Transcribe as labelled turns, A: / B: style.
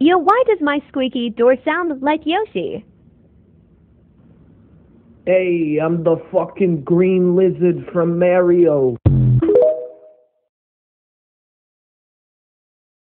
A: Yo, why does my squeaky door sound like Yoshi?
B: Hey, I'm the fucking green lizard from Mario.